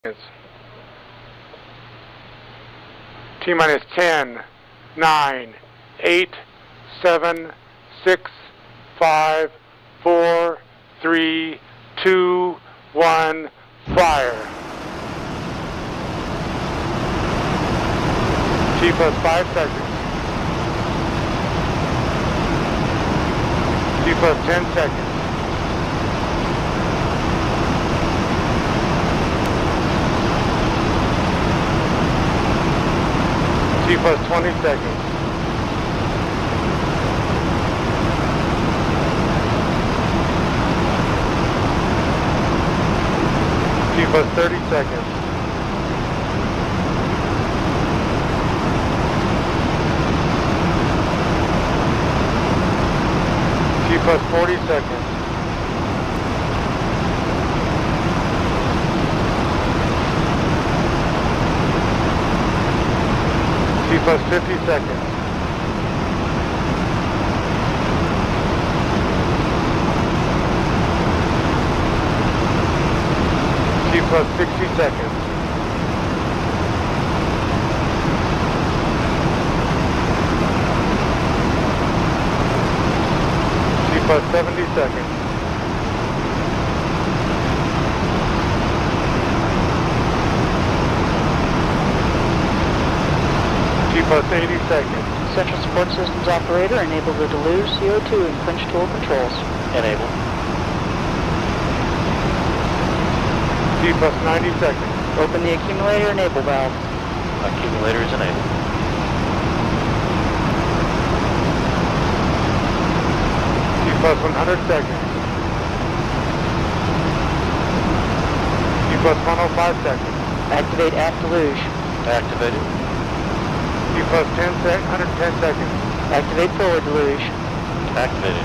T minus 10, 9, 8, 7, 6, 5, 4, 3, 2, 1, fire. T plus 5 seconds. T plus 10 seconds. T plus 20 seconds. T plus 30 seconds. T plus 40 seconds. T plus 50 seconds. T plus 60 seconds. T plus 70 seconds. T plus 80 seconds. Central Support Systems Operator, enable the Deluge CO2 and Quench Tool controls. Enable. T plus 90 seconds. Open the accumulator enable valve. Accumulator is enabled. T plus 100 seconds. T plus 105 seconds. Activate aft deluge. Activated. T plus 110 seconds. Activate forward deluge. Activated.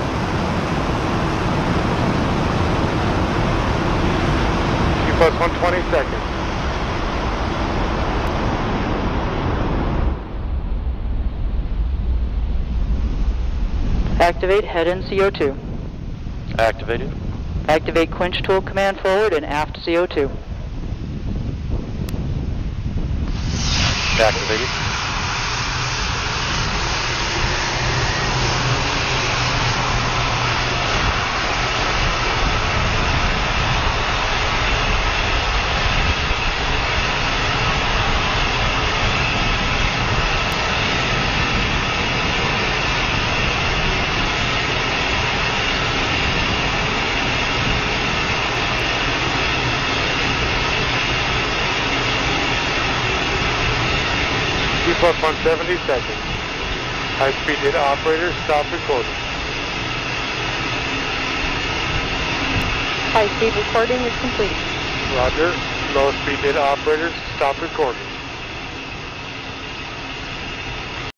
T plus 120 seconds. Activate head and CO2. Activated. Activate Quench Tool command forward and aft CO2. Activated. T plus 170 seconds. High-speed data operator, stop recording. High-speed recording is complete. Roger. Low-speed data operators, stop recording.